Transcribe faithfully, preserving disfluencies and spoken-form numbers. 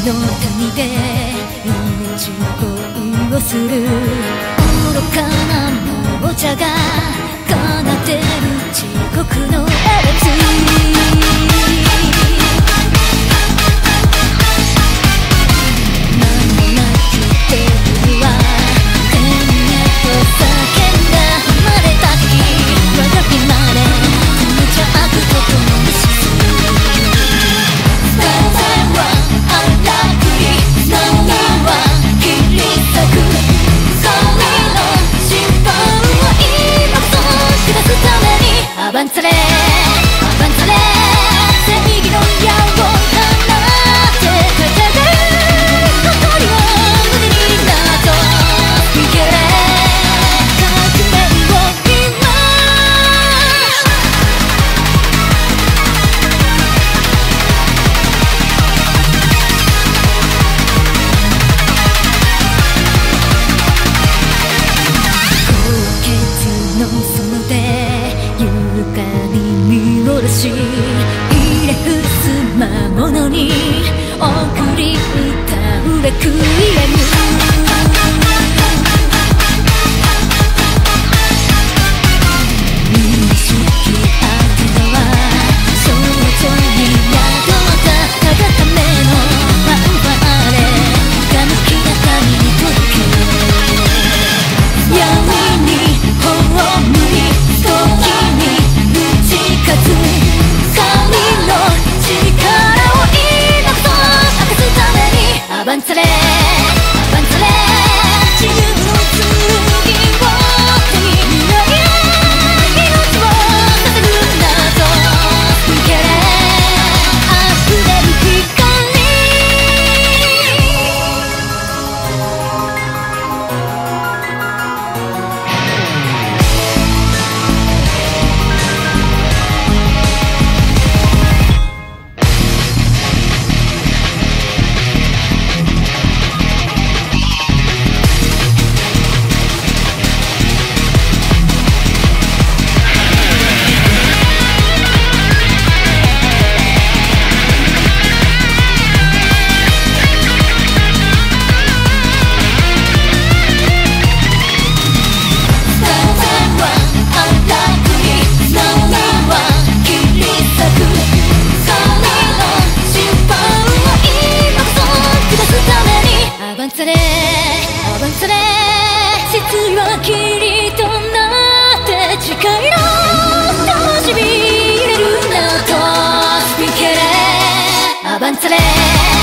の谷で命恋をする愚かな亡者が奏でる地獄のエレツ間もなくテーブルは天へと叫んだ生まれた敵我が日まで無邪悪と共に死す風は荒くり波は切り裂く神の審判を今こそ下すためにアバンツァレアバンツァレ正義の矢を放って立ち上がる誇りを胸になどいけれ革命を今高潔の園で優雅に見下ろし入れ伏す魔物に送り歌うレクイエム認識あてのは少女に宿ったたがためのファンファーレがむきな神に届く闇に葬り時に打ち勝つ神の力を今こそ明かすためにアバンツァレアバンツァレ自由の剣を手に未来へ命をさせるなど受けれ溢れる光アバンツァレアバンツァレ失意は霧となって誓いの灯火入れるなといけれアバンツァレ